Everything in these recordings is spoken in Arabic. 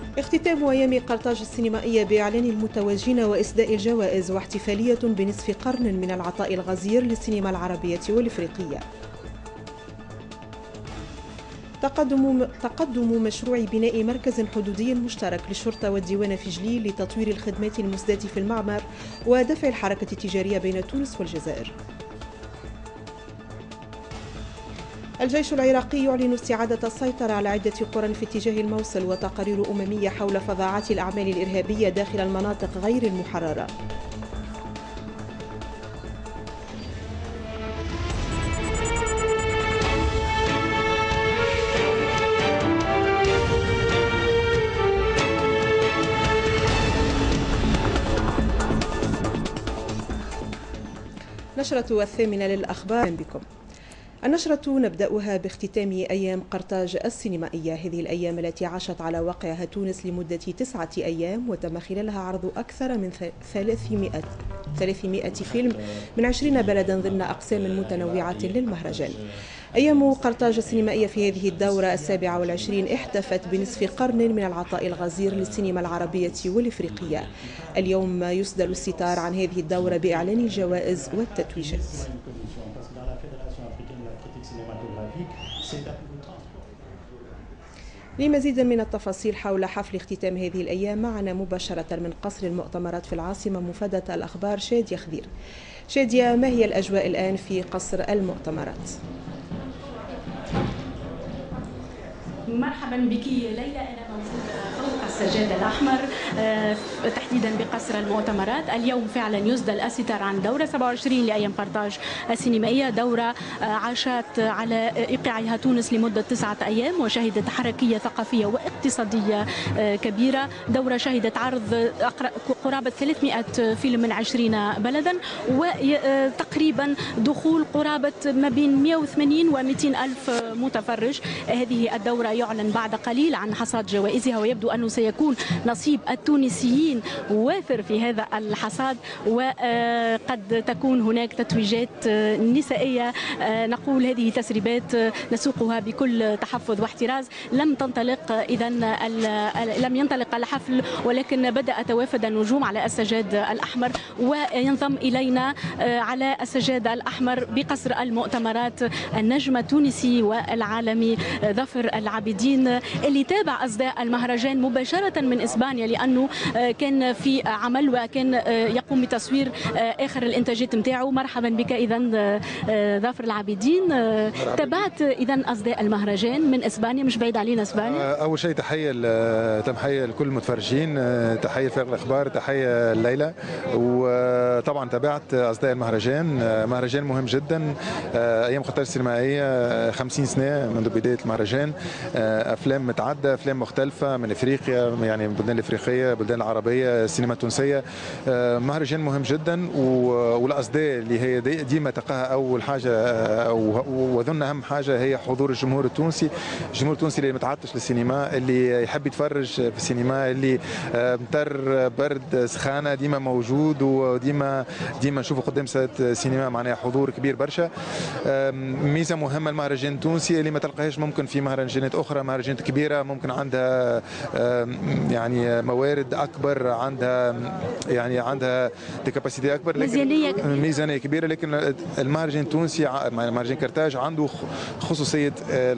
اختتام أيام قرطاج السينمائية بإعلان المتوجين وإسداء الجوائز واحتفالية بنصف قرن من العطاء الغزير للسينما العربية والإفريقية. تقدم مشروع بناء مركز حدودي مشترك للشرطة والديوان في جليل لتطوير الخدمات المسداة في المعمر ودفع الحركة التجارية بين تونس والجزائر. الجيش العراقي يعلن استعادة السيطرة على عدة قرى في اتجاه الموصل، وتقارير أممية حول فظاعات الأعمال الإرهابية داخل المناطق غير المحررة. نشرة 8 للأخبار بكم. النشرة نبدأها باختتام أيام قرطاج السينمائية، هذه الأيام التي عاشت على واقعها تونس لمدة 9 أيام، وتم خلالها عرض أكثر من 300 فيلم من 20 بلدا ضمن أقسام متنوعة للمهرجان. أيام قرطاج السينمائية في هذه الدورة 27 احتفت بنصف قرن من العطاء الغزير للسينما العربية والإفريقية. اليوم يسدل الستار عن هذه الدورة بإعلان الجوائز والتتويجات. لمزيد من التفاصيل حول حفل اختتام هذه الأيام معنا مباشرة من قصر المؤتمرات في العاصمة مفادة الأخبار شادية خضير. شادية، ما هي الأجواء الآن في قصر المؤتمرات؟ مرحبا بك ليلى، أنا موجودة فوق السجاد الأحمر تحديدا بقصر المؤتمرات. اليوم فعلا يسدل الستار عن دورة 27 لأيام قرطاج السينمائية، دورة عاشت على إيقاعها تونس لمدة 9 أيام وشهدت حركية ثقافية واقتصادية كبيرة. دورة شهدت عرض قرابة 300 فيلم من 20 بلدا، وتقريبا دخول قرابة ما بين 180 و 200 ألف متفرج. هذه الدورة يعلن بعد قليل عن حصاد جوائزها، ويبدو أنه سيكون نصيب التونسيين وافر في هذا الحصاد، وقد تكون هناك تتويجات نسائية. نقول هذه تسريبات نسوقها بكل تحفظ واحتراز. لم ينطلق الحفل، ولكن بدأ توافد النجوم على السجاد الأحمر، وينضم إلينا على السجاد الأحمر بقصر المؤتمرات النجم التونسي والعالمي ظفر العابدين، اللي تابع أصداء المهرجان مباشرة من إسبانيا، لأنه كان في عمل وكان يقوم بتصوير آخر الإنتاجات متاعه. مرحبا بك إذا ظفر العابدين. تابعت إذا أصداء المهرجان من إسبانيا، مش بعيد علينا إسبانيا. أول شيء تحية لكل المتفرجين، تحية فريق الأخبار، تحية ليلى. وطبعا تابعت أصداء المهرجان، مهرجان مهم جدا. أيام قرطاج السينمائية 50 سنة منذ بداية المهرجان، أفلام متعددة، أفلام مختلفة من إفريقيا، يعني البلدان الإفريقية، البلدان العربية، السينما التونسية. مهرجان مهم جدا، والأصداء اللي هي ديما تلقاها أول حاجة وأظن أهم حاجة هي حضور الجمهور التونسي. الجمهور التونسي اللي متعطش للسينما، اللي يحب يتفرج في السينما، اللي مطر برد سخانة ديما موجود، وديما نشوفه قدام ساعة سينما، معناها حضور كبير برشا. ميزة مهمة المهرجان التونسي اللي ما تلقاهاش ممكن في مهرجانات أخرى، مهرجانات كبيرة ممكن عندها يعني موارد أكبر، عندها كاباسيتي أكبر، ميزانية كبيرة. لكن المهرجان التونسي، مهرجان قرطاج، عنده خصوصية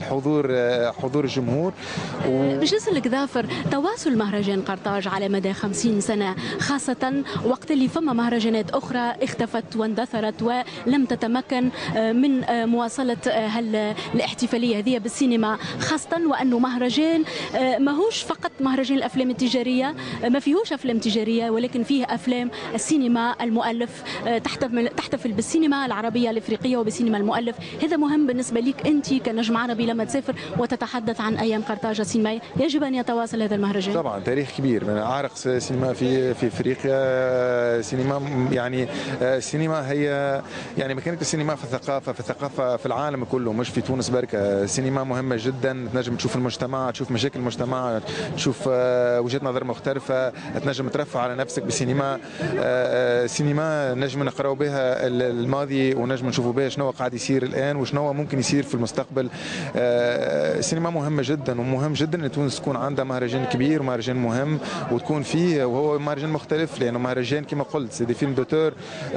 حضور الجمهور. باش نسألك ظافر، تواصل مهرجان قرطاج على مدى 50 سنة، خاصة وقت اللي فما مهرجانات أخرى اختفت واندثرت ولم تتمكن من مواصلة الاحتفالية هذه بالسينما، خاصة وأنه مهرجان ماهوش فقط مهرجان الأفلام التجارية، ما فيهوش أفلام تجارية، ولكن فيه أفلام السينما المؤلف، تحتفل بالسينما العربية الإفريقية وبسينما المؤلف. هذا مهم بالنسبة لك أنت كنجم عربي، لما تسافر وتتحدث عن أيام قرطاج السينمائية يجب أن يتواصل هذا المهرجان. طبعا تاريخ كبير، من أعرق سينما في إفريقيا. سينما يعني السينما هي يعني مكانة السينما في الثقافة في العالم كله، مش في تونس بركة. السينما مهمة جدا، تنجم تشوف المجتمع، تشوف مشاكل المجتمع، تشوف وجهة نظر مختلفة، تنجم ترفع على نفسك بالسينما. السينما نجم نقراو بها الماضي ونجم نشوفوا بها شنو قاعد يصير الآن وشنو ممكن يصير في المستقبل. السينما مهمة جدا، ومهم جدا ان تونس تكون عندها مهرجان كبير ومهرجان مهم وتكون فيه، وهو مهرجان مختلف لانه مهرجان كما قلت سي دي فيلم دوتور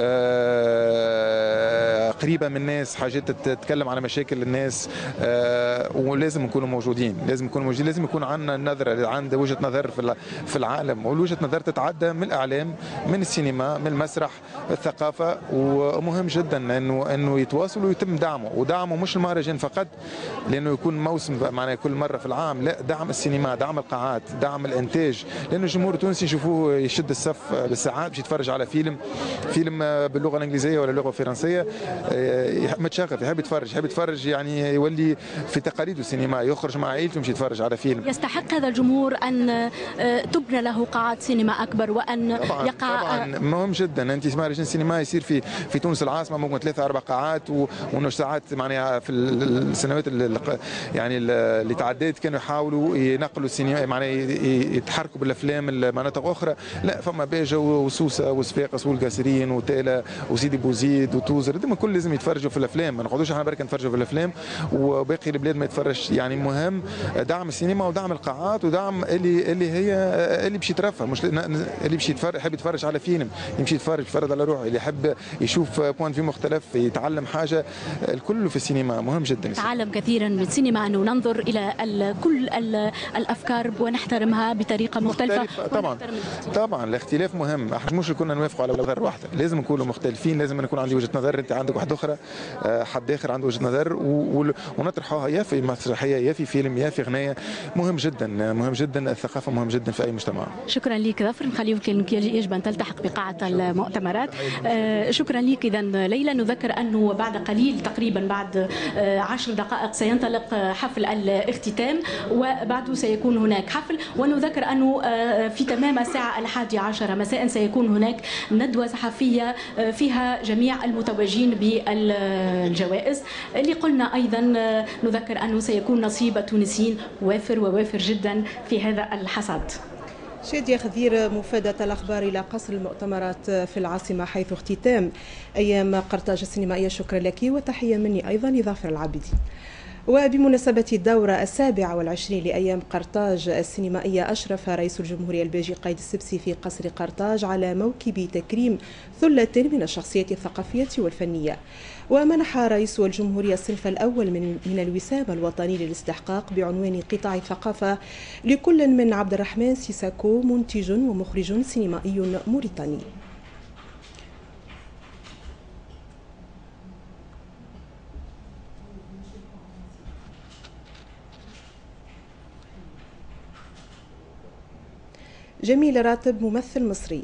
قريبه من الناس، حاجات تتكلم على مشاكل الناس، ولازم نكونوا موجودين، لازم يكون عندنا نظره، عند وجهه نظر في العالم، والوجهه نظر تتعدى من الاعلام، من السينما، من المسرح، الثقافه. ومهم جدا انه يتواصلوا ويتم دعمه مش المهرجان فقط لانه يكون موسم معناها كل مره في العام، لا، دعم السينما، دعم القاعات، دعم الانتاج، لانه الجمهور التونسي يشوفوه يشد الصف بالساعات باش يتفرج على فيلم باللغه الانجليزيه ولا اللغه الفرنسيه، متشغف، يحب يتفرج يعني يولي في تقاليد السينما، يخرج مع عائلته يمشي يتفرج على فيلم. يستحق هذا الجمهور ان تبنى له قاعات سينما اكبر وان طبعاً يقع. طبعا مهم جدا. انت مهرجان سينما يصير في تونس العاصمه ممكن 3-4 قاعات، وانه ساعات معناها في السنوات يعني اللي تعديت كانوا يحاولوا ينقلوا السينما معناها يتحركوا بالافلام المناطق اخرى، لا، فما باجه وسوسه وصفاقس والقاسرين وتاله وسيدي بوزيد وتوزر، هذوما كل لازم يتفرجوا في الافلام، ما نقعدوش احنا برك نتفرجوا في الافلام وباقي البلاد ما يتفرج. يعني مهم دعم السينما ودعم القاعات ودعم اللي هي اللي باش يترفه، مش اللي باش يحب يتفرج على فيلم يمشي يتفرج على روحه، اللي يحب يشوف بوان في مختلف يتعلم حاجه، الكل في السينما مهم جدا. نتعلم كثيرا من السينما، انه ننظر الى كل الافكار ونحترمها بطريقه مختلفه. طبعا الاختلاف مهم، احنا مش كنا نوافقوا على نظر واحده، لازم نكونوا مختلفين، لازم يكون عندي وجهه نظر، انت عندك واحده اخرى، حد اخر عنده وجهه نظر، ونطرحوها يا في مسرحيه يا في فيلم يا في غنايه. مهم جدا الثقافه مهم جدا في اي مجتمع. شكرا لك ظفر، نخليك يجب ان تلتحق بقاعه المؤتمرات. شكرا لك. اذا ليلى، نذكر انه بعد قليل تقريبا بعد 10 دقائق سينطلق حفل الاختتام، وبعده سيكون هناك حفل، ونذكر انه في تمام الساعه 11 مساء سيكون هناك ندوه صحفيه فيها جميع المتوجين بالجوائز، اللي قلنا ايضا نذكر انه سيكون نصيب التونسيين وافر جدا في هذا الحصاد. شادية خذير، مفادة الأخبار إلى قصر المؤتمرات في العاصمة حيث اختتام أيام قرطاج السينمائية. شكرا لك وتحية مني أيضا لظافر العابدي. وبمناسبة الدورة 27 لأيام قرطاج السينمائية، أشرف رئيس الجمهورية الباجي قايد السبسي في قصر قرطاج على موكب تكريم ثلة من الشخصيات الثقافية والفنية. ومنح رئيس الجمهورية الصنف الأول من الوسام الوطني للاستحقاق بعنوان قطاع الثقافة لكل من عبد الرحمن سيساكو، منتج ومخرج سينمائي موريتاني. جميل راتب، ممثل مصري.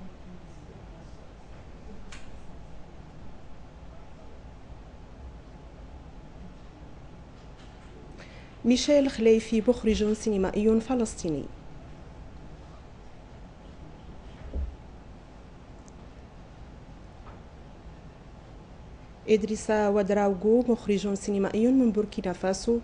ميشيل خليفي، مخرج سينمائي فلسطيني. إدريسا ودراوغو، مخرج سينمائي من بوركينا فاسو.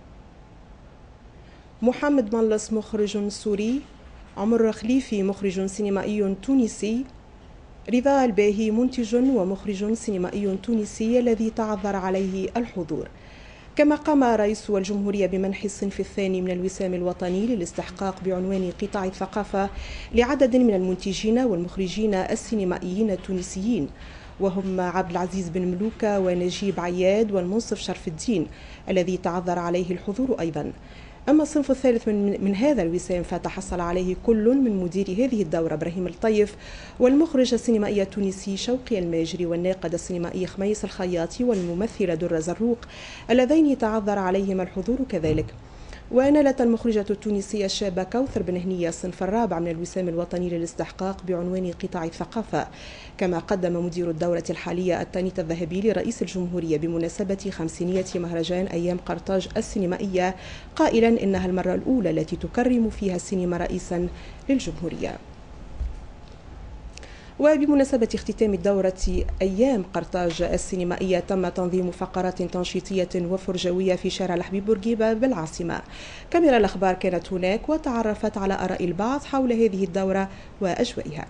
محمد ملص، مخرج سوري. عمر خليفي، مخرج سينمائي تونسي. رضا الباهي، منتج ومخرج سينمائي تونسي الذي تعذر عليه الحضور. كما قام رئيس الجمهورية بمنح الصنف الثاني من الوسام الوطني للاستحقاق بعنوان قطاع الثقافة لعدد من المنتجين والمخرجين السينمائيين التونسيين، وهم عبد العزيز بن ملوكة ونجيب عياد والمنصف شرف الدين الذي تعذر عليه الحضور أيضا. أما الصنف الثالث من هذا الوسام فتحصل عليه كل من مدير هذه الدورة إبراهيم الطيف والمخرج السينمائي التونسي شوقي الماجري والناقد السينمائي خميس الخياطي والممثلة درة زروق اللذين تعذر عليهما الحضور كذلك. ونالت المخرجة التونسية الشابة كوثر بن هنية الصنف الرابع من الوسام الوطني للاستحقاق بعنوان قطاع الثقافة. كما قدم مدير الدورة الحالية التانيت الذهبي لرئيس الجمهورية بمناسبة 500 مهرجان أيام قرطاج السينمائية قائلا إنها المرة الأولى التي تكرم فيها السينما رئيسا للجمهورية. وبمناسبة اختتام الدورة أيام قرطاج السينمائية تم تنظيم فقرات تنشيطية وفرجوية في شارع الحبيب بورقيبة بالعاصمة. كاميرا الأخبار كانت هناك وتعرفت على آراء البعض حول هذه الدورة وأجوائها.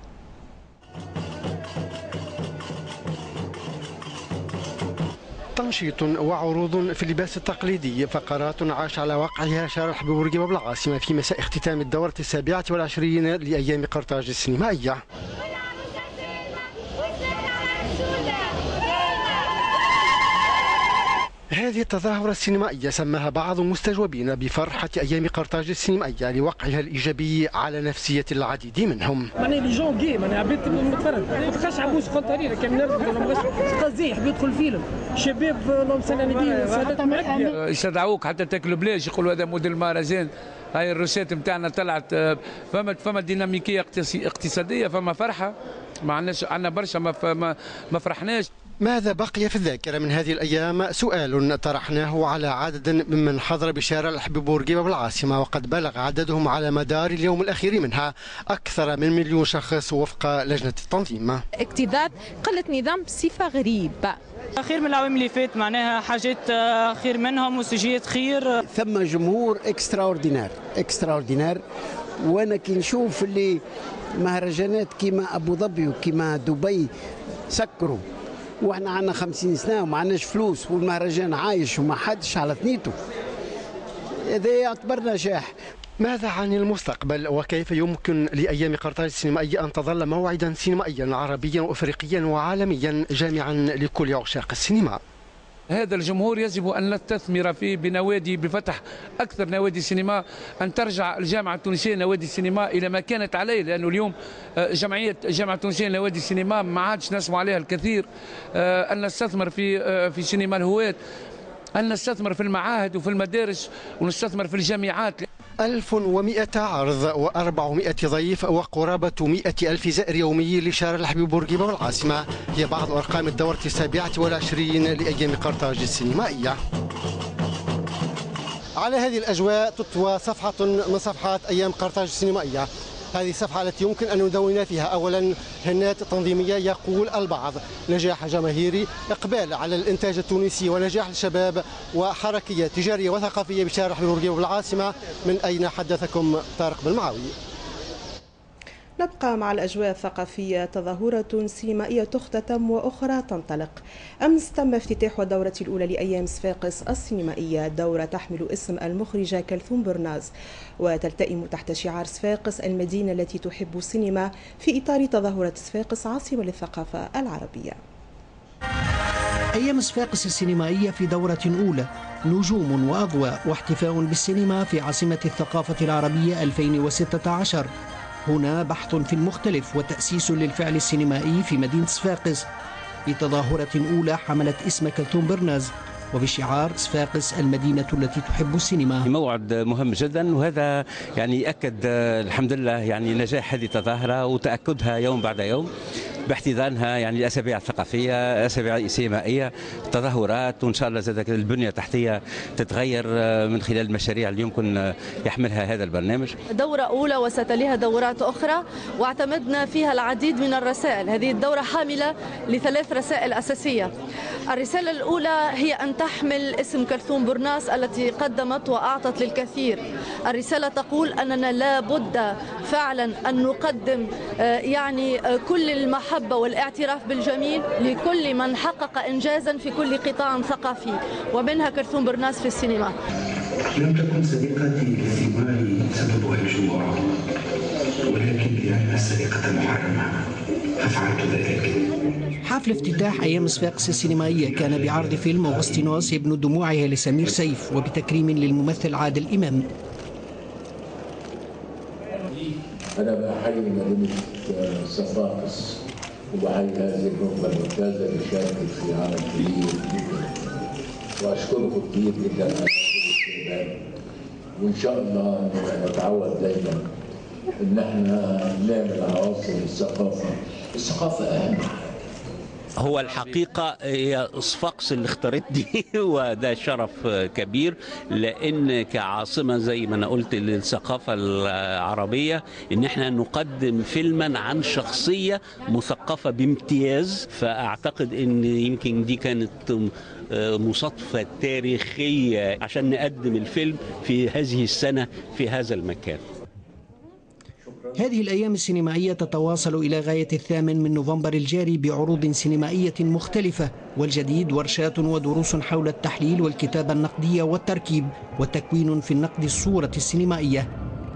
تنشيط وعروض في اللباس التقليدي، فقرات عاش على واقعها شارع الحبيب بورقيبة بالعاصمة في مساء اختتام الدورة 27 لأيام قرطاج السينمائية. هذه التظاهرة السينمائية سماها بعض المستجوبين بفرحة أيام قرطاج السينمائية لوقعها الإيجابي على نفسية العديد منهم. معناها لي جون جي، معناها عبيت نتفرج، ما تبقاش عبوس قنطرير كان نرقد ولا ما بقاش قصدي حبيت يدخل فيلم شباب اللهم صل على النبي سادات مركبة يستدعوك حتى تاكلوا بلاش، يقولوا هذا موديل المهرجان، هاي الروسات نتاعنا طلعت، فما ديناميكية اقتصادية، فما فرحة، ما عندناش، عندنا برشا ما فرحناش. ماذا بقي في الذاكرة من هذه الأيام؟ سؤال طرحناه على عدد ممن حضر بشارع الحبيب بورقيبة بالعاصمة، وقد بلغ عددهم على مدار اليوم الأخير منها أكثر من 1,000,000 شخص وفق لجنة التنظيم. اكتظاظ، قلة نظام بصفة غريبة. خير من العوام اللي فات، معناها حاجات خير منهم وسجيات خير. ثم جمهور اكستراوردينار، وانا كي نشوف اللي مهرجانات كيما ابو ظبي وكيما دبي سكروا، واحنا عندنا 50 سنه وما عندناش فلوس، والمهرجان عايش وما حدش على ثنيته، هذا يعتبر نجاح. ماذا عن المستقبل، وكيف يمكن لأيام قرطاج السينمائية أن تظل موعدا سينمائيا عربيا وأفريقيا وعالميا جامعا لكل عشاق السينما؟ هذا الجمهور يجب أن نستثمر فيه بنوادي، بفتح أكثر نوادي سينما، أن ترجع الجامعة التونسية نوادي السينما إلى ما كانت عليه، لأنه اليوم الجامعة التونسية نوادي السينما ما عادش نسمع عليها الكثير. أن نستثمر في سينما الهواة، أن نستثمر في المعاهد وفي المدارس، ونستثمر في الجامعات. 1100 عرض و400 ضيف وقرابة 100,000 زائر يومي لشارع الحبيب بورقيبة والعاصمة هي بعض أرقام الدورة 27 لأيام قرطاج السينمائية. على هذه الأجواء تطوى صفحة من صفحات أيام قرطاج السينمائية. هذه الصفحة التي يمكن أن ندون فيها أولا هنات تنظيمية، يقول البعض نجاح جماهيري، إقبال على الإنتاج التونسي ونجاح الشباب، وحركية تجارية وثقافية بشارع الحبيب بورقيبة بالعاصمة. من أين حدثكم طارق بالمعاوي. نبقى مع الأجواء الثقافية. تظاهرة سينمائية تختتم وأخرى تنطلق. أمس تم افتتاح الدورة الأولى لأيام صفاقس السينمائية، دورة تحمل اسم المخرجة كلثوم برناز، وتلتئم تحت شعار صفاقس المدينة التي تحب السينما، في إطار تظاهرة صفاقس عاصمة للثقافة العربية. أيام صفاقس السينمائية في دورة أولى، نجوم وأضواء واحتفاء بالسينما في عاصمة الثقافة العربية 2016. هنا بحث في المختلف وتأسيس للفعل السينمائي في مدينة صفاقس، بتظاهرة أولى حملت اسم كلثوم برناز وبشعار صفاقس المدينة التي تحب السينما. موعد مهم جدا، وهذا يعني يأكد الحمد لله يعني نجاح هذه التظاهرة وتأكدها يوم بعد يوم باحتضانها يعني الأسابيع الثقافية، الأسابيع السينمائية، تظاهرات، وإن شاء الله زادت البنية التحتية تتغير من خلال المشاريع اللي يمكن يحملها هذا البرنامج. دورة أولى وستليها دورات أخرى، واعتمدنا فيها العديد من الرسائل. هذه الدورة حاملة ل3 رسائل أساسية. الرسالة الأولى هي أن تحمل اسم كلثوم برناس التي قدمت وأعطت للكثير. الرسالة تقول أننا لا بد فعلا أن نقدم يعني كل المحبة والاعتراف بالجميل لكل من حقق إنجازا في كل قطاع ثقافي، ومنها كلثوم برناس في السينما. لم تكن صديقتي للثمار سببها الجوع، ولكن لأنها سرقة محرمة ففعلت ذلك. حفل افتتاح أيام صفاقس السينمائية كان بعرض فيلم أغسطينوس ابن دموعها لسمير سيف، وبتكريم للممثل عادل إمام. أنا بحيي مدينة صفاقس وبحيي هذه النخبة الممتازة اللي شاركت في عمل كبير جدا، وأشكركم كثير جدا على هذا الاستقبال، وإن شاء الله نتعود دايما إن احنا نعمل عواصم الثقافة. الثقافة أهم حاجة، هو الحقيقة هي صفاقس اللي اختارتني وده شرف كبير، لأن كعاصمة زي ما أنا قلت للثقافة العربية إن احنا نقدم فيلما عن شخصية مثقفة بامتياز، فأعتقد إن يمكن دي كانت مصادفة تاريخية عشان نقدم الفيلم في هذه السنة في هذا المكان. هذه الأيام السينمائية تتواصل إلى غاية 8 من نوفمبر الجاري بعروض سينمائية مختلفة، والجديد ورشات ودروس حول التحليل والكتابة النقدية والتركيب وتكوين في النقد الصورة السينمائية.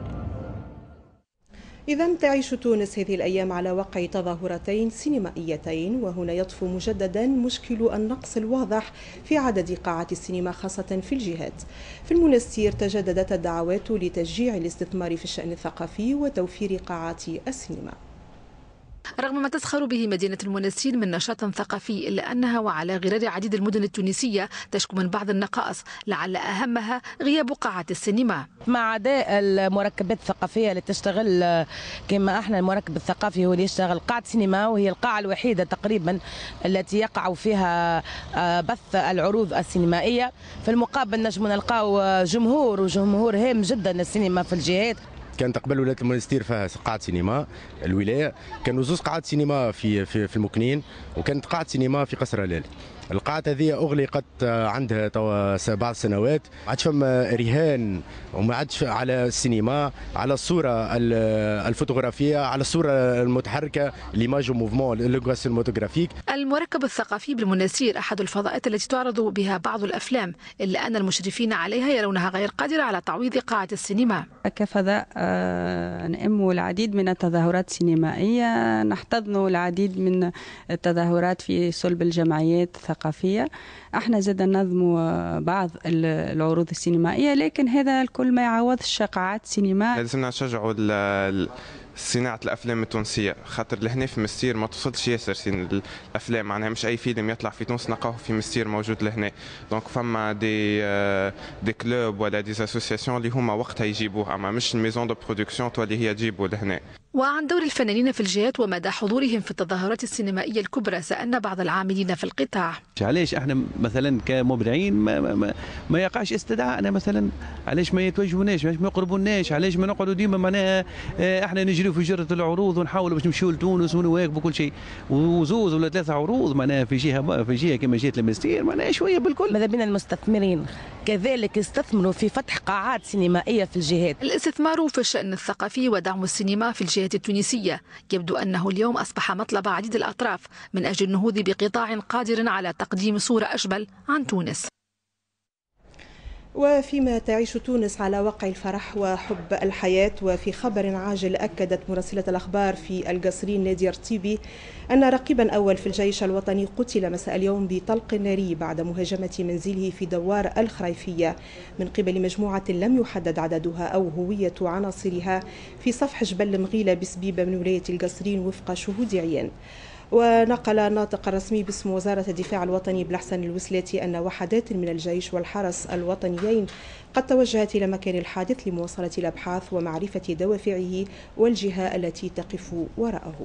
إذا تعيش تونس هذه الأيام على وقع تظاهرتين سينمائيتين، وهنا يطفو مجددا مشكل النقص الواضح في عدد قاعات السينما خاصة في الجهات. في المنستير تجددت الدعوات لتشجيع الاستثمار في الشأن الثقافي وتوفير قاعات السينما. رغم ما تزخر به مدينة المنستير من نشاط ثقافي، إلا أنها وعلى غرار عديد المدن التونسية تشكو من بعض النقائص، لعل أهمها غياب قاعات السينما. مع عداء المركبات الثقافية اللي تشتغل كما احنا، المركب الثقافي هو اللي يشتغل قاعة سينما، وهي القاعة الوحيدة تقريبا التي يقع فيها بث العروض السينمائية. في المقابل نجم نلقاو جمهور هام جدا للسينما في الجهات. كانت قبل ولاية المنستير فيها قاعة سينما الولاية، كانوا زوج قاعات سينما في المكنين، وكانت قاعة سينما في قصر هلال. القاعة هذه أغلقت عندها توا 7 سنوات، ما عادش فما رهان وما عادش على السينما، على الصورة الفوتوغرافية، على الصورة المتحركة ليماج موفمون لوغ سينماتوغرافيك. المركب الثقافي بالمنستير أحد الفضاءات التي تعرض بها بعض الأفلام، إلا أن المشرفين عليها يرونها غير قادرة على تعويض قاعة السينما. كفضاء نأم العديد من التظاهرات السينمائية، نحتضن العديد من التظاهرات في صلب الجمعيات الثقافية. احنا زاد ننظم بعض العروض السينمائية، لكن هذا الكل ما يعوضش قاعات سينما. لازمنا نشجعوا صناعة الأفلام التونسية، خاطر لهنا في مستير ما توصلش ياسر الأفلام، معناها مش أي فيلم يطلع في تونس نلقاوه في مستير موجود لهنا. دونك فما دي كلوب ولا دي اسوسياسيون اللي هما وقتها يجيبوه، أما مش الميزون دو برودكسيون اللي هي تجيبوا لهنا. وعن دور الفنانين في الجهات ومدى حضورهم في التظاهرات السينمائية الكبرى سألنا بعض العاملين في القطاع. علاش احنا مثلا كمبدعين ما يقعش استدعائنا مثلا، علاش ما يتوجهوناش، علاش ما يقربوناش، علاش ما نقعدوا ديما معناها احنا نجريو في جرة العروض ونحاولوا باش نمشيو لتونس ونواكبوا كل شيء، وزوز ولا 3 عروض معناها في جهة كما جهة المنستير معناها شوية بالكل. ماذا بنا المستثمرين كذلك يستثمروا في فتح قاعات سينمائية في الجهات. الاستثمار في الشأن الثقافي ودعم السينما في الجهات التونسية يبدو أنه اليوم أصبح مطلب عديد الأطراف من أجل النهوض بقطاع قادر على تقديم صورة أشبل عن تونس. وفيما تعيش تونس على وقع الفرح وحب الحياة، وفي خبر عاجل أكدت مراسلة الأخبار في القصرين نادية رتيبي أن رقيبا أول في الجيش الوطني قتل مساء اليوم بطلق ناري بعد مهاجمة منزله في دوار الخريفية من قبل مجموعة لم يحدد عددها أو هوية عناصرها في صفح جبل مغيلة بسبيبة من ولاية القصرين وفق شهود عيان. ونقل الناطق الرسمي باسم وزارة الدفاع الوطني بلحسن الوسلاتي أن وحدات من الجيش والحرس الوطنيين قد توجهت إلى مكان الحادث لمواصلة الأبحاث ومعرفة دوافعه والجهة التي تقف وراءه.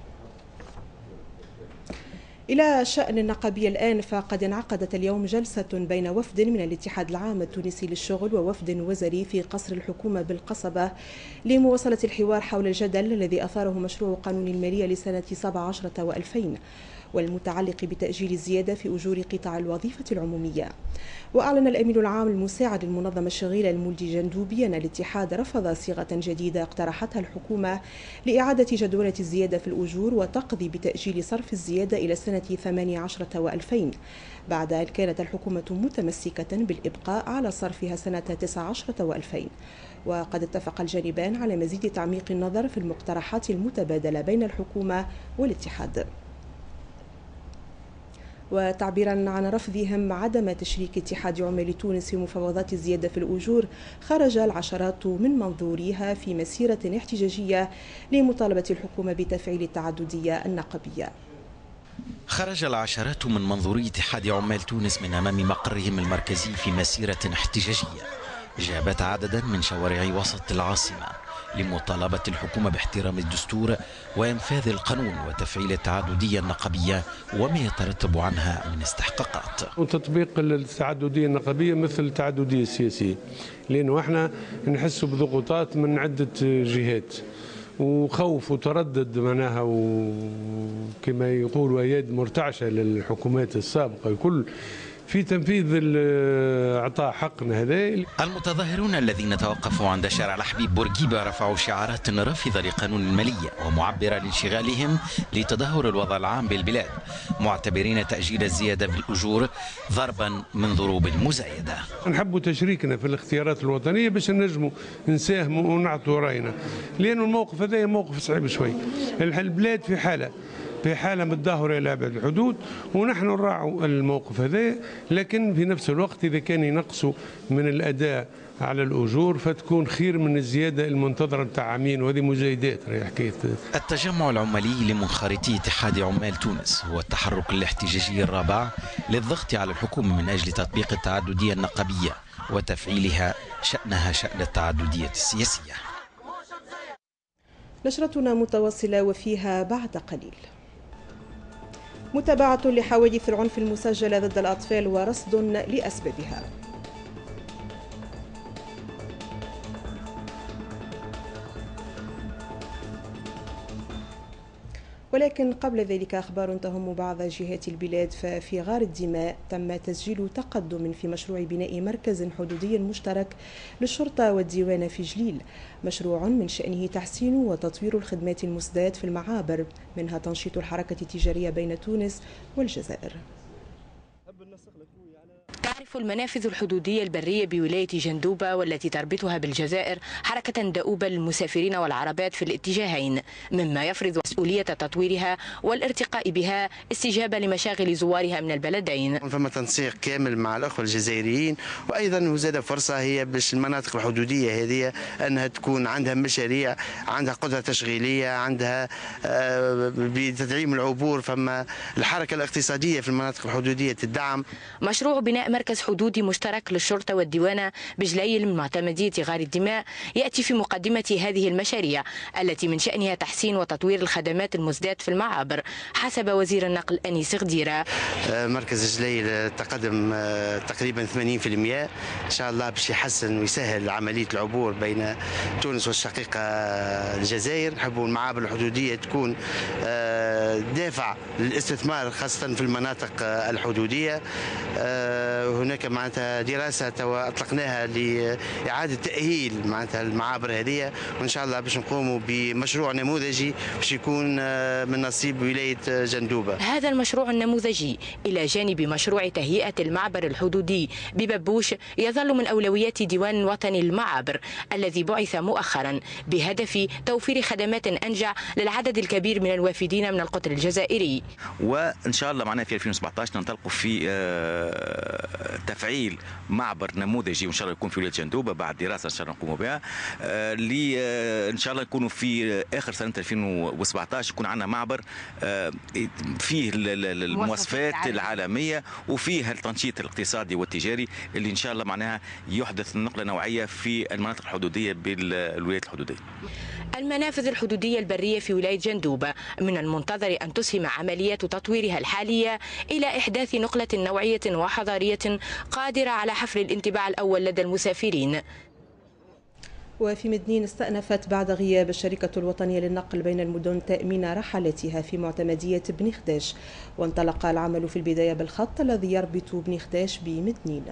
إلى شأن النقابية الآن، فقد انعقدت اليوم جلسة بين وفد من الاتحاد العام التونسي للشغل ووفد وزاري في قصر الحكومة بالقصبة لمواصلة الحوار حول الجدل الذي أثاره مشروع قانون المالية لسنة 17 و2000 والمتعلق بتأجيل الزيادة في أجور قطاع الوظيفة العمومية. وأعلن الأمين العام المساعد للمنظمة الشغيلة المولدي جندوبي أن الاتحاد رفض صيغة جديدة اقترحتها الحكومة لإعادة جدولة الزيادة في الأجور وتقضي بتأجيل صرف الزيادة إلى سنة 18 و2000 بعد أن كانت الحكومة متمسكة بالإبقاء على صرفها سنة 19 و2000. وقد اتفق الجانبان على مزيد تعميق النظر في المقترحات المتبادلة بين الحكومة والاتحاد. وتعبيرا عن رفضهم عدم تشريك اتحاد عمال تونس في مفاوضات الزيادة في الأجور، خرج العشرات من منظوريها في مسيرة احتجاجية لمطالبة الحكومة بتفعيل التعددية النقبية. خرج العشرات من منظوري اتحاد عمال تونس من أمام مقرهم المركزي في مسيرة احتجاجية جابت عددا من شوارع وسط العاصمة لمطالبة الحكومة باحترام الدستور وإنفاذ القانون وتفعيل التعددية النقبية وما يترتب عنها من استحقاقات. وتطبيق التعددية النقبية مثل التعددية السياسية، لأنه احنا نحس بضغوطات من عدة جهات وخوف وتردد معناها، وكما يقولوا يد مرتعشة للحكومات السابقة الكل في تنفيذ اعطاء حقنا هذا. المتظاهرون الذين توقفوا عند شارع الحبيب بورقيبة رفعوا شعارات رافضة لقانون المالية ومعبرة لانشغالهم لتدهور الوضع العام بالبلاد، معتبرين تأجيل الزيادة بالأجور ضربا من ضروب المزايدة. نحبوا تشريكنا في الاختيارات الوطنية باش نجموا نساهموا ونعطوا رأينا، لأنه الموقف هذا موقف صعيب شوي. البلاد في حالة متدهورة إلى أبعد الحدود، ونحن نراعوا الموقف هذا، لكن في نفس الوقت إذا كان ينقصوا من الأداء على الأجور فتكون خير من الزيادة المنتظرة نتاع عامين، وهذه مزايدات راهي حكاية. التجمع العمالي لمنخرطي اتحاد عمال تونس هو التحرك الاحتجاجي الرابع للضغط على الحكومة من أجل تطبيق التعددية النقبية وتفعيلها شأنها شأن التعددية السياسية. نشرتنا متواصلة وفيها بعد قليل متابعة لحوادث العنف المسجلة ضد الأطفال ورصد لأسبابها. ولكن قبل ذلك أخبار تهم بعض جهات البلاد. ففي غار الدماء تم تسجيل تقدم في مشروع بناء مركز حدودي مشترك للشرطة والديوان في جليل، مشروع من شأنه تحسين وتطوير الخدمات المسدات في المعابر، منها تنشيط الحركة التجارية بين تونس والجزائر. تعرف المنافذ الحدودية البرية بولاية جندوبة والتي تربطها بالجزائر حركة دؤوبة للمسافرين والعربات في الاتجاهين، مما يفرض مسؤولية تطويرها والارتقاء بها استجابة لمشاغل زوارها من البلدين. فما تنسيق كامل مع الأخوة الجزائريين، وأيضا وزاد فرصة هي باش المناطق الحدودية هذه أنها تكون عندها مشاريع، عندها قدرة تشغيلية، عندها بتدعيم العبور، فما الحركة الاقتصادية في المناطق الحدودية تدعم. مشروع بناء مركز حدودي مشترك للشرطة والديوانة بجليل من معتمدية غار الدماء يأتي في مقدمة هذه المشاريع التي من شأنها تحسين وتطوير الخدمات المسدات في المعابر، حسب وزير النقل أنيس غديرة. مركز جليل تقدم تقريبا 80%، إن شاء الله باش يحسن ويسهل عملية العبور بين تونس والشقيقة الجزائر. نحبوا المعابر الحدودية تكون دافع للاستثمار خاصة في المناطق الحدودية. هناك معناتها دراسة أطلقناها لإعادة تأهيل معناتها المعابر هذه، وإن شاء الله باش نقوموا بمشروع نموذجي باش يكون من نصيب ولاية جندوبة. هذا المشروع النموذجي إلى جانب مشروع تهيئة المعبر الحدودي بببوش يظل من أولويات ديوان الوطني للمعابر الذي بعث مؤخرا بهدف توفير خدمات أنجع للعدد الكبير من الوافدين من القطر الجزائري. وإن شاء الله معنا في 2017 ننطلق في تفعيل معبر نموذجي، وان شاء الله يكون في ولايه جندوبه بعد دراسه ان شاء الله نقوموا بها، ان شاء الله يكونوا في اخر سنه 2017 يكون عندنا معبر فيه المواصفات العالميه وفيه التنشيط الاقتصادي والتجاري اللي ان شاء الله معناها يحدث نقله نوعيه في المناطق الحدوديه بالولايات الحدوديه. المنافذ الحدودية البرية في ولاية جندوبة من المنتظر أن تسهم عمليات تطويرها الحالية إلى إحداث نقلة نوعية وحضارية قادرة على حفر الانطباع الأول لدى المسافرين. وفي مدنين استأنفت بعد غياب الشركة الوطنية للنقل بين المدن تأمين رحلاتها في معتمدية بن خداش، وانطلق العمل في البداية بالخط الذي يربط بن خداش بمدنين.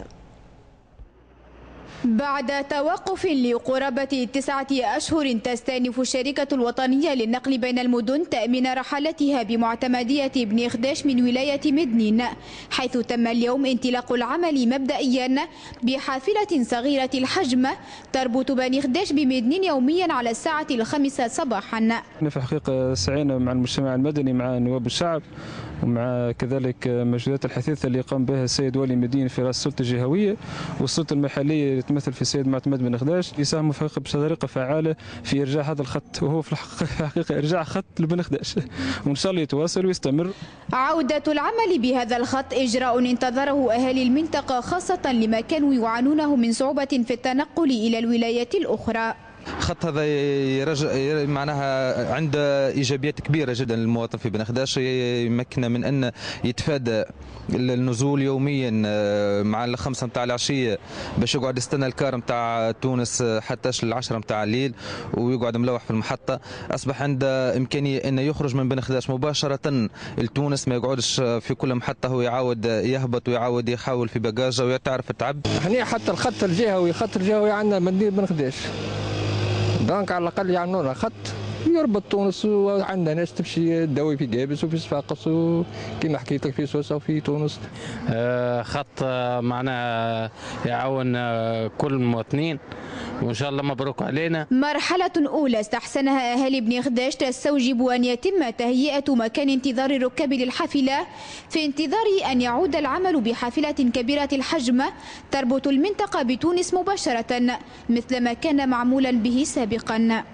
بعد توقف لقرابة 9 أشهر تستأنف الشركة الوطنية للنقل بين المدن تأمين رحلاتها بمعتمدية بن خداش من ولاية مدنين، حيث تم اليوم انطلاق العمل مبدئيا بحافلة صغيرة الحجم تربط بن خداش بمدنين يوميا على الساعة 5 صباحا. في الحقيقة سعينا مع المجتمع المدني، مع نواب الشعب، ومع كذلك مجهودات الحثيثة اللي قام بها السيد والي مدينة في رأس السلطة الجهوية والسلطة المحلية اللي تمثل في السيد معتمد بن خداش، يساهموا في بطريقة فعالة في إرجاع هذا الخط، وهو في الحقيقة إرجاع خط لبن خداش، وإن شاء الله يتواصل ويستمر. عودة العمل بهذا الخط إجراء انتظره أهالي المنطقة، خاصة لما كانوا يعانونه من صعوبة في التنقل إلى الولايات الأخرى. خط هذا معناها عنده ايجابيات كبيره جدا للمواطن في بن خداش، يمكنه من ان يتفادى النزول يوميا مع 5 نتاع العشيه باش يقعد يستنى الكار نتاع تونس حتى 10 نتاع الليل ويقعد ملوح في المحطه. اصبح عنده امكانيه انه يخرج من بن خداش مباشره لتونس، ما يقعدش في كل محطه هو يعاود يهبط ويعاود يحاول في بقاجه ويعرف التعب. هنا حتى الخط الجهوي عندنا مدينه بن خداش، دونك على الاقل يعملوا لنا خط يربط تونس، وعندنا ناس تمشي تداوي في قابس وفي صفاقس وكما حكيت لك في سوسه وفي تونس. خط معناها يعاون كل المواطنين وان شاء الله مبروك علينا. مرحلة أولى استحسنها أهالي بن خداش تستوجب أن يتم تهيئة مكان انتظار الركاب للحافلة في انتظار أن يعود العمل بحافلة كبيرة الحجم تربط المنطقة بتونس مباشرة مثل ما كان معمولا به سابقا.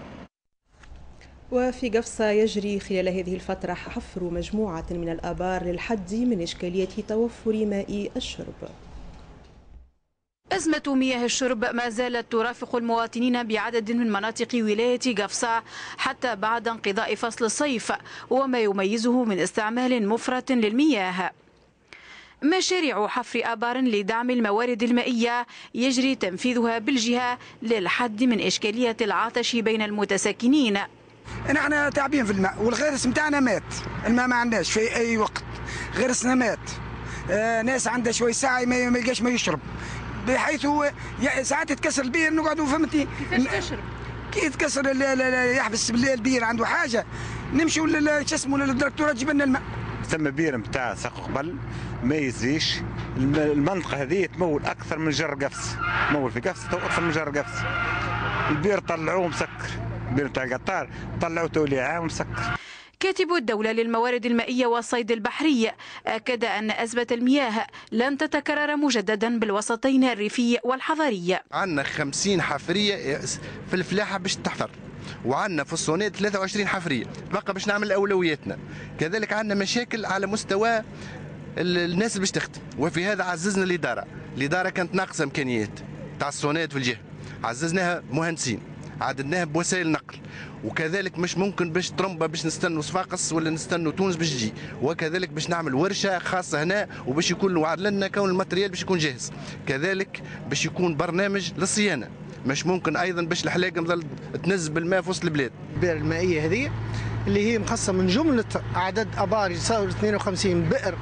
وفي قفصة يجري خلال هذه الفترة حفر مجموعة من الآبار للحد من إشكالية توفر ماء الشرب. أزمة مياه الشرب ما زالت ترافق المواطنين بعدد من مناطق ولاية قفصة حتى بعد انقضاء فصل الصيف، وما يميزه من استعمال مفرط للمياه. مشاريع حفر آبار لدعم الموارد المائية يجري تنفيذها بالجهة للحد من إشكالية العطش بين المتساكنين. نحن تعبين في الماء، والغرس متاعنا مات، الماء ما عندناش في أي وقت، غرسنا مات. ناس عندها شوي ساعة ما يلقاش ما يشرب، بحيث هو ساعات يتكسر البير نقعدوا فهمتي. كيفاش تشرب؟ كي يتكسر يحبس البير عنده حاجة نمشوا للدكتورة تجيب لنا الماء. ثم بير نتاع ساق قبل ما يزيش، المنطقة هذه تمول أكثر من جر قفص، تمول في قفص تو أكثر من جر قفص. البير طلعوه مسكر، البير نتاع قطار طلعوه تولي عام مسكر. كاتب الدولة للموارد المائية والصيد البحري أكد أن أزمة المياه لن تتكرر مجددا بالوسطين الريفي والحضري. عندنا 50 حفرية في الفلاحة باش تحفر، وعندنا في الصونات 23 حفرية، بقى باش نعمل أولوياتنا. كذلك عندنا مشاكل على مستوى الناس اللي باش تخدم، وفي هذا عززنا الإدارة كانت ناقصة إمكانيات تاع الصونات في الجهة، عززناها مهندسين، عددناها بوسائل نقل، وكذلك مش ممكن باش ترمبة باش نستنوا صفاقس ولا نستنوا تونس باش تجي، وكذلك باش نعمل ورشه خاصه هنا وباش يكون وعد لنا كون الماتريال باش يكون جاهز، كذلك باش يكون برنامج للصيانه، مش ممكن ايضا باش الحلاقه مظل تنزل بالماء في وسط البلاد. البئر المائيه هذه اللي هي مخصصه من جمله عدد ابار يساوي 52 بئر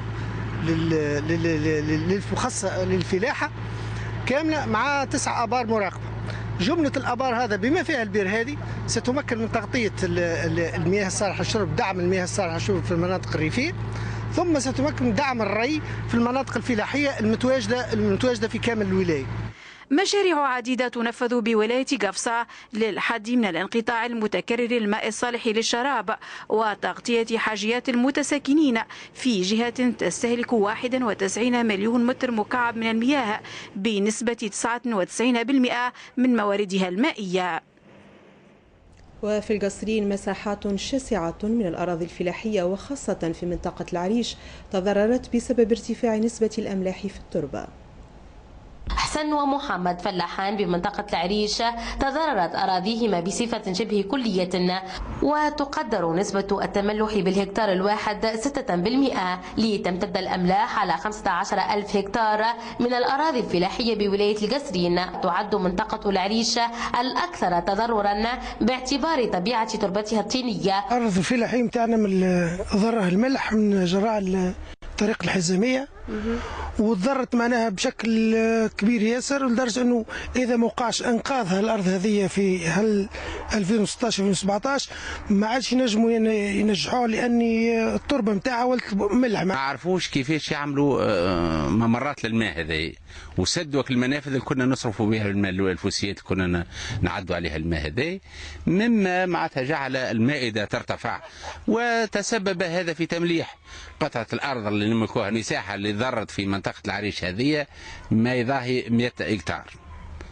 مخصصه للفلاحه كامله مع 9 ابار مراقبه. جملة الآبار هذا بما فيها البير هذه ستمكن من تغطية المياه الصالحة للشرب، دعم المياه الصالحة للشرب في المناطق الريفية، ثم ستمكن من دعم الري في المناطق الفلاحية المتواجدة في كامل الولاية. مشاريع عديدة تنفذ بولاية قفصة للحد من الانقطاع المتكرر الماء الصالح للشراب وتغطية حاجيات المتساكنين في جهة تستهلك 91 مليون متر مكعب من المياه بنسبة 99% من مواردها المائية. وفي القصرين مساحات شاسعة من الأراضي الفلاحية وخاصة في منطقة العريش تضررت بسبب ارتفاع نسبة الأملاح في التربة. حسن ومحمد فلاحان بمنطقة العريش تضررت أراضيهما بصفة شبه كلية، وتقدر نسبة التملح بالهكتار الواحد 6%، لتمتد الأملاح على 15,000 هكتار من الأراضي الفلاحية بولاية القصرين. تعد منطقة العريش الأكثر تضررا باعتبار طبيعة تربتها الطينية. أرض الفلاحية متاعنا من ضرها الملح من جراء الطريق الحزامية، وتضررت معناها بشكل كبير ياسر، لدرجه انه اذا ما وقعش انقاذها الارض هذه في 2016 2017 ما عادش ينجموا ينجحوها، لان التربه نتاعها ولت ملح. ما عرفوش كيفاش يعملوا ممرات للماء هذه، وسدوا المنافذ اللي كنا نصرفوا بها الماء، الفوسيات كنا نعدوا عليها الماء هذه، مما معناتها جعل المائده ترتفع، وتسبب هذا في تمليح قطعه الارض اللي نملكوها، المساحه اللي ضرت في منطقه العريش هذه ما يضاهي 100 هكتار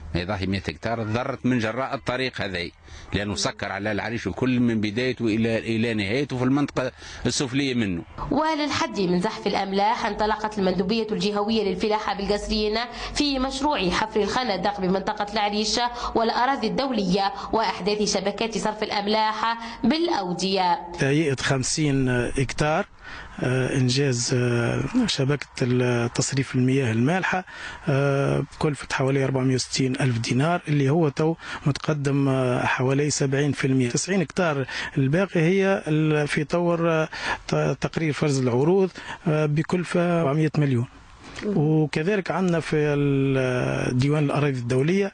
ضاهي 100 هكتار تضررت من جراء الطريق هذا، لانه سكر على العريش الكل من بدايته الى نهايته في المنطقه السفليه منه. وللحد من زحف الاملاح انطلقت المندوبيه الجهويه للفلاحه بالقصرين في مشروع حفر الخندق بمنطقه العريش والاراضي الدوليه واحداث شبكات صرف الاملاح بالاوديه. تهيئه 50 هكتار إنجاز شبكة تصريف المياه المالحة بكلفة حوالي 460 ألف دينار، اللي هو تو متقدم حوالي 70%. 90 هكتار الباقي هي في طور تقرير فرز العروض بكلفة 400 مليون. وكذلك عندنا في ديوان الأراضي الدولية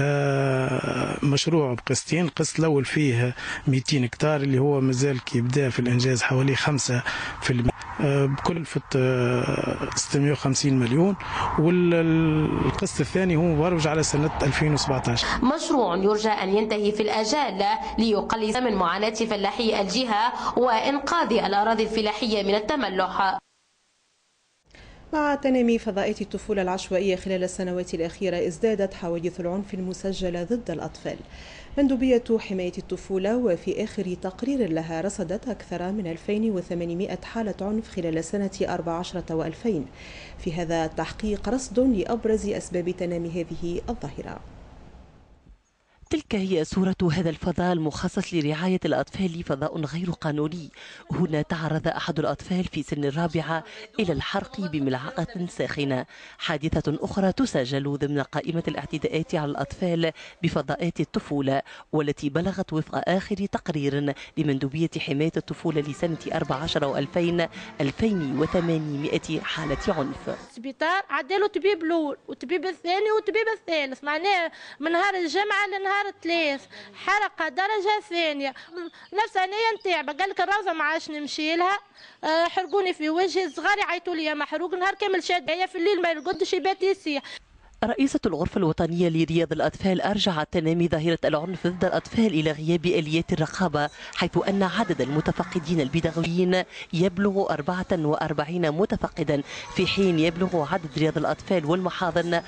مشروع بقسطين، القسط الأول فيه 200 هكتار اللي هو مازال كيبدا في الإنجاز حوالي 5% بكلفة 650 مليون، والقسط الثاني هو مبرمج على سنة 2017. مشروع يرجى أن ينتهي في الآجال ليقلص من معاناة فلاحي الجهة وإنقاذ الأراضي الفلاحية من التملح. مع تنامي فضائيات الطفولة العشوائية خلال السنوات الأخيرة ازدادت حوادث العنف المسجلة ضد الأطفال. مندوبية حماية الطفولة وفي آخر تقرير لها رصدت أكثر من 2800 حالة عنف خلال سنة 14 و2000. في هذا التحقيق رصد لأبرز أسباب تنامي هذه الظاهرة. تلك هي صورة هذا الفضاء المخصص لرعاية الأطفال، فضاء غير قانوني. هنا تعرض أحد الأطفال في سن الرابعة إلى الحرق بملعقة ساخنة. حادثة أخرى تسجل ضمن قائمة الاعتداءات على الأطفال بفضاءات الطفولة، والتي بلغت وفق آخر تقرير لمندوبية حماية الطفولة لسنة 14 و2000 2800 حالة عنف. السبيطار عدلوا طبيب الأول وطبيب الثاني وطبيب الثالث، معناه من نهار الجمعة لنهار الثلاث حرقة درجة ثانية. نفس النية نتاعبة، قال لك الروضة ما عادش نمشي لها، حرقوني في وجهي، صغاري عيطوا لي محروق، نهار كامل شادية في الليل ما يرقدش يبات يسيح. رئيسة الغرفة الوطنية لرياض الأطفال أرجعت تنامي ظاهرة العنف ضد الأطفال إلى غياب آليات الرقابة، حيث أن عدد المتفقدين البيداغوجيين يبلغ 44 متفقدا، في حين يبلغ عدد رياض الأطفال والمحاضن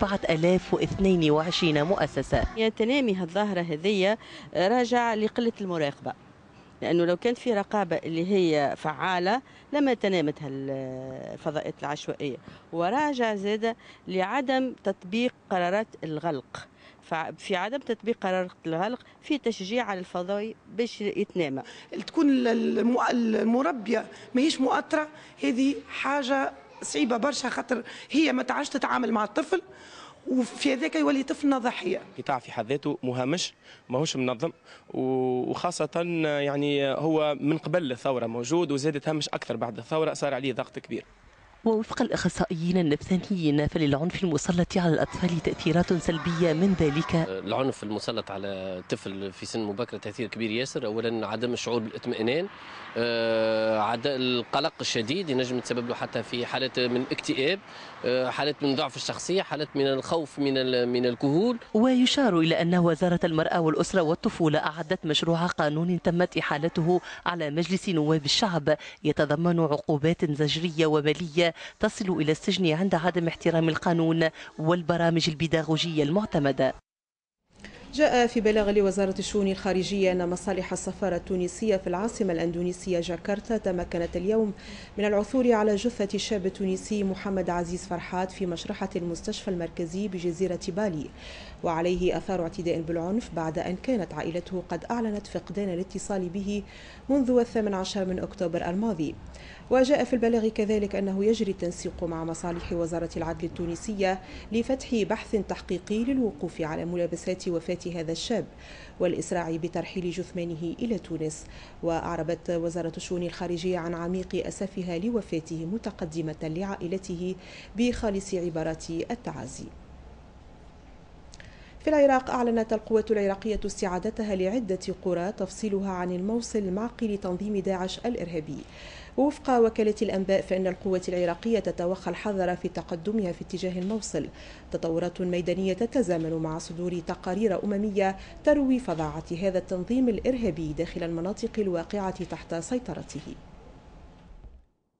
4022 مؤسسة. يعني تنامي هالظاهرة هذية راجع لقلة المراقبة، لأنه لو كانت في رقابة اللي هي فعالة لما تنامت الفضاءات العشوائية، وراجع زادة لعدم تطبيق قرارات الغلق. في عدم تطبيق قرارات الغلق في تشجيع على الفضائي باش يتنامى. تكون المربية ماهيش مؤطرة، هذه حاجة صعيبة برشا، خاطر هي ما تعرفش تتعامل مع الطفل، وفي هذاك يولي طفلنا ضحيه. القطاع في حد ذاته مهمش، ماهوش منظم، وخاصه يعني هو من قبل الثوره موجود، وزادت همش اكثر بعد الثوره، صار عليه ضغط كبير. ووفق الأخصائيين النفسانيين فللعنف المسلط على الأطفال تأثيرات سلبية، من ذلك العنف المسلط على الطفل في سن مبكر تأثير كبير ياسر. أولا عدم الشعور بالاطمئنان، القلق الشديد ينجم تسبب له حتى في حالة من اكتئاب، حالة من ضعف الشخصية، حالة من الخوف من الكهول. ويشار إلى أن وزارة المرأة والأسرة والطفولة أعدت مشروع قانون تمت إحالته على مجلس نواب الشعب، يتضمن عقوبات زجرية ومالية تصل إلى السجن عند عدم احترام القانون والبرامج البيداغوجية المعتمدة. جاء في بلاغ لوزارة الشؤون الخارجية أن مصالح السفارة التونسية في العاصمة الأندونيسية جاكرتا تمكنت اليوم من العثور على جثة الشاب التونسي محمد عزيز فرحات في مشرحة المستشفى المركزي بجزيرة بالي، وعليه آثار اعتداء بالعنف بعد أن كانت عائلته قد أعلنت فقدان الاتصال به منذ 18 من أكتوبر الماضي. وجاء في البلاغ كذلك أنه يجري التنسيق مع مصالح وزارة العدل التونسية لفتح بحث تحقيقي للوقوف على ملابسات وفاة هذا الشاب والإسراع بترحيل جثمانه إلى تونس. وأعربت وزارة الشؤون الخارجية عن عميق أسفها لوفاته، متقدمة لعائلته بخالص عبارات التعازي. في العراق أعلنت القوات العراقية استعادتها لعدة قرى تفصيلها عن الموصل معقل تنظيم داعش الإرهابي. ووفق وكالة الأنباء فإن القوات العراقية تتوخى الحذر في تقدمها في اتجاه الموصل، تطورات ميدانية تتزامن مع صدور تقارير أممية تروي فظاعة هذا التنظيم الإرهابي داخل المناطق الواقعة تحت سيطرته.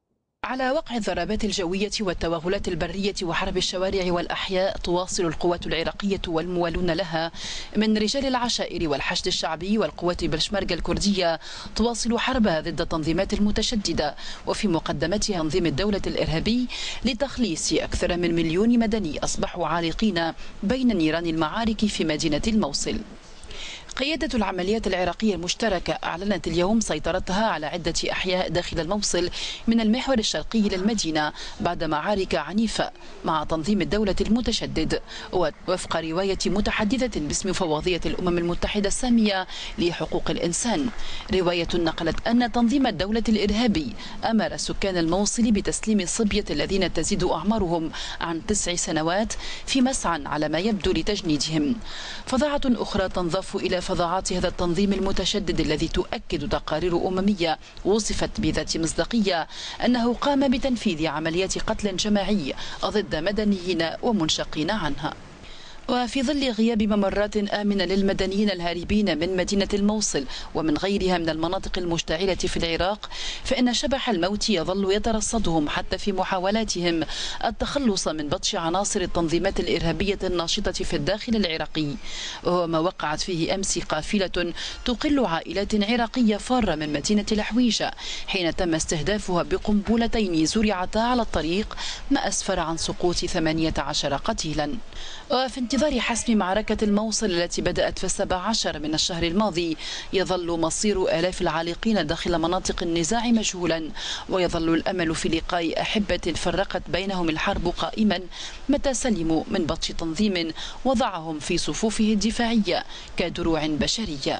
على وقع الضربات الجوية والتوغلات البرية وحرب الشوارع والأحياء، تواصل القوات العراقية والموالون لها من رجال العشائر والحشد الشعبي والقوات البشمركة الكردية تواصل حربها ضد التنظيمات المتشددة، وفي مقدمتها تنظيم الدولة الإرهابي لتخليص أكثر من 1,000,000 مدني أصبحوا عالقين بين نيران المعارك في مدينة الموصل. قيادة العمليات العراقية المشتركة أعلنت اليوم سيطرتها على عدة أحياء داخل الموصل من المحور الشرقي للمدينة بعد معارك عنيفة مع تنظيم الدولة المتشدد، ووفق رواية متحدثة باسم مفوضية الأمم المتحدة السامية لحقوق الإنسان. رواية نقلت أن تنظيم الدولة الإرهابي أمر سكان الموصل بتسليم الصبية الذين تزيد أعمارهم عن 9 سنوات في مسعى على ما يبدو لتجنيدهم. فظاعة أخرى تنضاف إلى فظاعات هذا التنظيم المتشدد الذي تؤكد تقارير أممية وصفت بذات مصداقية أنه قام بتنفيذ عمليات قتل جماعي ضد مدنيين ومنشقين عنها. وفي ظل غياب ممرات آمنة للمدنيين الهاربين من مدينة الموصل ومن غيرها من المناطق المشتعلة في العراق، فإن شبح الموت يظل يترصدهم حتى في محاولاتهم التخلص من بطش عناصر التنظيمات الإرهابية الناشطة في الداخل العراقي، وهو ما وقعت فيه أمس قافلة تقل عائلات عراقية فارة من مدينة الحويجة حين تم استهدافها بقنبلتين زرعتا على الطريق، ما أسفر عن سقوط 18 قتيلا. وفي انتظار حسم معركة الموصل التي بدأت في 17 من الشهر الماضي، يظل مصير آلاف العالقين داخل مناطق النزاع مجهولا، ويظل الأمل في لقاء أحبة فرقت بينهم الحرب قائما متى سلموا من بطش تنظيم وضعهم في صفوفه الدفاعية كدروع بشرية.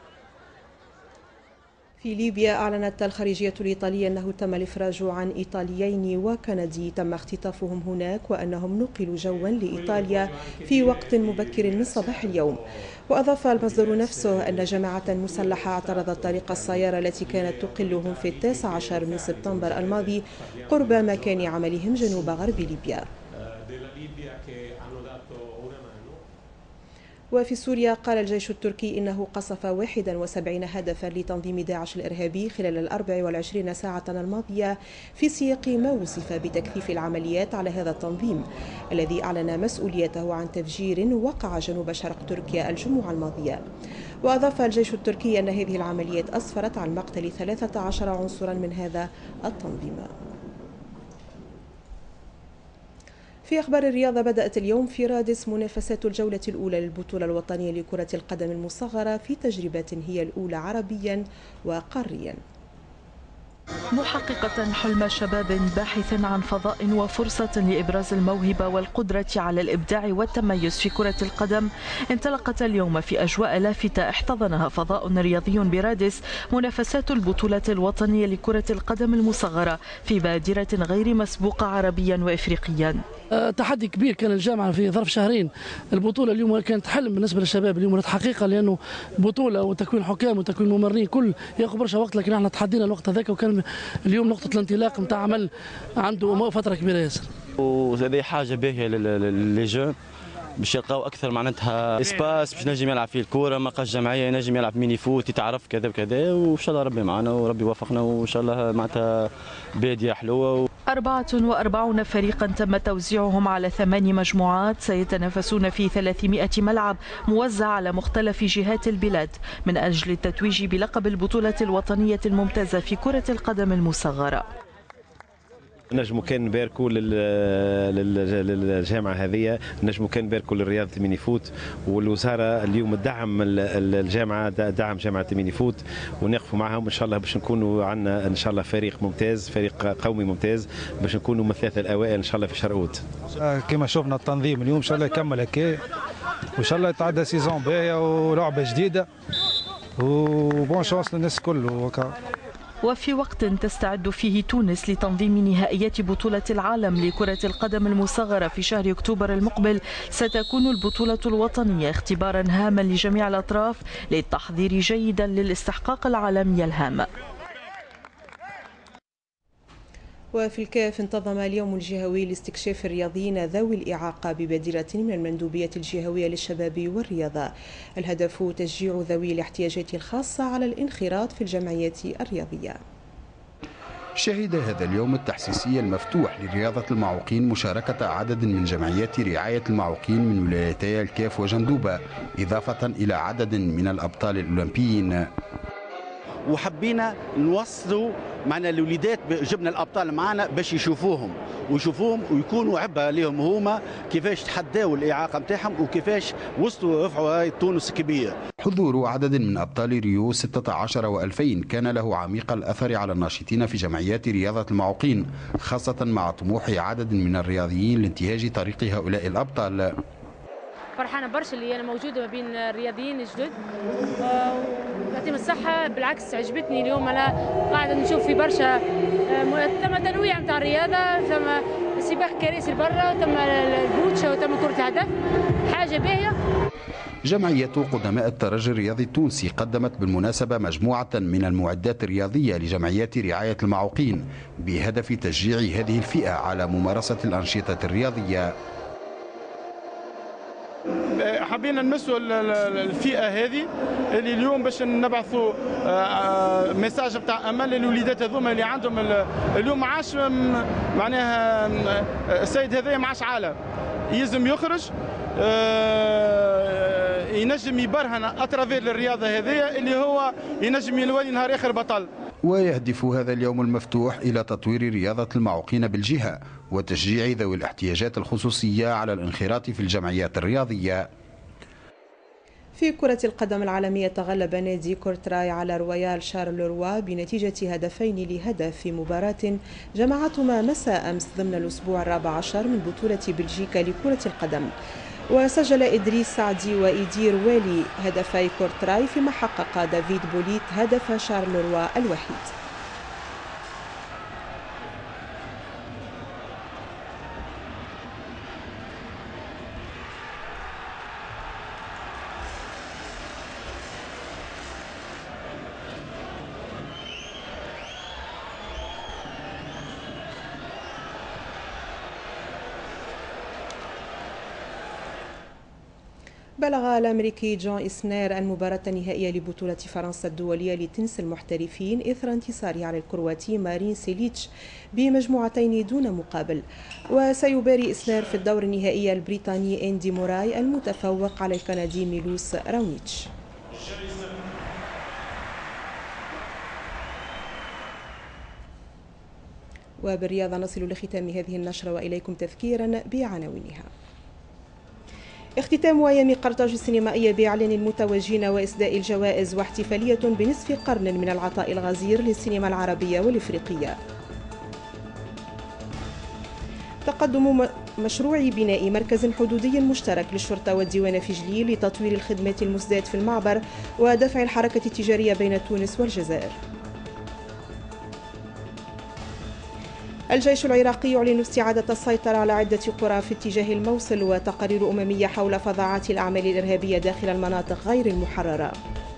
في ليبيا أعلنت الخارجية الإيطالية أنه تم الإفراج عن إيطاليين وكندي تم اختطافهم هناك، وأنهم نقلوا جوا لإيطاليا في وقت مبكر من صباح اليوم. وأضاف المصدر نفسه أن جماعة مسلحة اعترضت طريق السيارة التي كانت تقلهم في 19 من سبتمبر الماضي قرب مكان عملهم جنوب غرب ليبيا. وفي سوريا قال الجيش التركي إنه قصف 71 هدفا لتنظيم داعش الإرهابي خلال 24 ساعة الماضية، في سياق ما وصف بتكثيف العمليات على هذا التنظيم الذي أعلن مسؤوليته عن تفجير وقع جنوب شرق تركيا الجمعة الماضية. وأضاف الجيش التركي أن هذه العمليات أسفرت عن مقتل 13 عنصرا من هذا التنظيم. في أخبار الرياضة، بدأت اليوم في رادس منافسات الجولة الأولى للبطولة الوطنية لكرة القدم المصغرة في تجربة هي الأولى عربيا وقاريا. محققة حلم شباب باحث عن فضاء وفرصة لإبراز الموهبة والقدرة على الإبداع والتميز في كرة القدم، انطلقت اليوم في أجواء لافتة احتضنها فضاء رياضي برادس منافسات البطولة الوطنية لكرة القدم المصغرة في بادرة غير مسبوقة عربيا وإفريقيا. تحدي كبير كان الجامعة في ظرف شهرين. البطولة اليوم كانت حلم بالنسبة للشباب، اليوم حقيقة لأنه بطولة وتكوين حكام وتكوين ممرين كل ياخذ برشا وقت، لكن احنا تحدينا الوقت هذاك وكان اليوم نقطة الانطلاق نتاع عمل عنده فترة كبيرة ياسر. وهذه حاجة باهية للي جون باش يلقاو اكثر معناتها اسباس باش نجم يلعب فيه الكوره، ما قاش جمعيه ينجم يلعب ميني فوت يتعرف كذا وكذا، وان شاء الله ربي معنا وربي وفقنا وان شاء الله معناتها باديه حلوه. 44 فريقا تم توزيعهم على 8 مجموعات سيتنافسون في 300 ملعب موزع على مختلف جهات البلاد من أجل التتويج بلقب البطولة الوطنية الممتازة في كرة القدم المصغرة. نجموا كان نباركوا للجامعه هذه، نجموا كان نباركوا لرياضه الميني فوت، والوزاره اليوم دعم الجامعه، دعم جامعه الميني فوت، ونقفوا معهم ان شاء الله باش نكونوا عندنا ان شاء الله فريق ممتاز، فريق قومي ممتاز، باش نكونوا من الثلاثه الاوائل ان شاء الله في شرقوت. كما شفنا التنظيم اليوم ان شاء الله يكمل هكا، وان شاء الله يتعدى سيزون باهيه ولعبه جديده، وبون شانس للناس الكل. وفي وقت تستعد فيه تونس لتنظيم نهائيات بطولة العالم لكرة القدم المصغرة في شهر أكتوبر المقبل، ستكون البطولة الوطنية اختبارا هاما لجميع الأطراف للتحضير جيدا للاستحقاق العالمي الهام. وفي الكاف انتظم اليوم الجهوي لاستكشاف الرياضيين ذوي الإعاقة ببادرة من المندوبية الجهوية للشباب والرياضة. الهدف تشجيع ذوي الاحتياجات الخاصة على الانخراط في الجمعيات الرياضية. شهد هذا اليوم التحسيسي المفتوح لرياضة المعوقين مشاركة عدد من جمعيات رعاية المعوقين من ولايتي الكاف وجندوبة، إضافة إلى عدد من الأبطال الأولمبيين. وحبينا نوصلوا معنا الوليدات، جبنا الابطال معنا باش يشوفوهم ويكونوا عبره لهم هما كيفاش تحداوا الاعاقه نتاعهم وكيفاش وصلوا رفعوا هاي تونس كبير. حضور عدد من ابطال ريو 16 و2000 كان له عميق الاثر على الناشطين في جمعيات رياضه المعوقين، خاصه مع طموح عدد من الرياضيين لانتهاج طريق هؤلاء الابطال. فرحانه برشا اللي انا موجوده ما بين الرياضيين الجدد يعطيهم الصحه. بالعكس عجبتني اليوم، انا قاعده نشوف في برشا ثم تنويع نتاع الرياضه، ثم سباق كراسي برا، ثم البوتشا وثم كره الهدف، حاجه باهيه. جمعية قدماء الترجي الرياضي التونسي قدمت بالمناسبة مجموعة من المعدات الرياضية لجمعيات رعاية المعوقين بهدف تشجيع هذه الفئة على ممارسة الأنشطة الرياضية. حبينا نمسوا الفئه هذه اللي اليوم باش نبعثوا ميساج نتاع امل للوليدات هذوما اللي عندهم اليوم ما عادش معناها السيد هذايا ما عادش عالم، يلزم يخرج ينجم يبرهن اترافير الرياضه هذيا اللي هو ينجم يولي نهار اخر بطل. ويهدف هذا اليوم المفتوح إلى تطوير رياضة المعوقين بالجهة وتشجيع ذوي الاحتياجات الخصوصية على الانخراط في الجمعيات الرياضية. في كرة القدم العالمية تغلب نادي كورتراي على رويال شارلروا بنتيجة 2-1 في مباراة جمعتهما مساء أمس ضمن الأسبوع 14 من بطولة بلجيكا لكرة القدم. وسجل إدريس سعدي وإيدير والي هدفي كورتراي، فيما حقق دافيد بوليت هدف شارلروا الوحيد. بلغ الأمريكي جون إسنير المباراة النهائية لبطولة فرنسا الدولية لتنس المحترفين إثر انتصاره على الكرواتي مارين سيليتش بمجموعتين دون مقابل. وسيباري إسنير في الدور النهائي البريطاني أندي موراي المتفوق على الكندي ميلوس راونيتش. وبالرياضة نصل لختام هذه النشرة وإليكم تذكيرا بعناوينها. اختتام أيام قرطاج السينمائية بإعلان المتوجين وإسداء الجوائز واحتفالية بنصف قرن من العطاء الغزير للسينما العربية والإفريقية. تقدم مشروع بناء مركز حدودي مشترك للشرطة والديوان في جليل لتطوير الخدمات المسداة في المعبر ودفع الحركة التجارية بين تونس والجزائر. الجيش العراقي يعلن استعادة السيطرة على عدة قرى في اتجاه الموصل، وتقارير أممية حول فظاعات الأعمال الإرهابية داخل المناطق غير المحررة.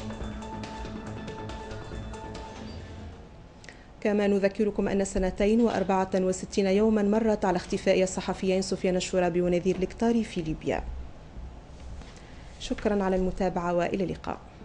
كما نذكركم أن 264 يوما مرت على اختفاء الصحفيين سفيان الشرابي ونذير الكتاري في ليبيا. شكرا على المتابعة وإلى اللقاء.